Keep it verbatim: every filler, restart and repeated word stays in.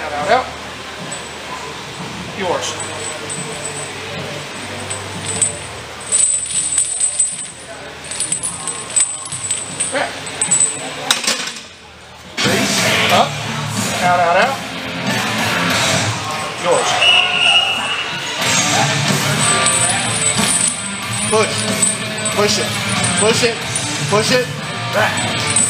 Out, out, out. Yours. Back. Release. Up. Out, out, out. Yours. Push. Push it. Push it. Push it. Back.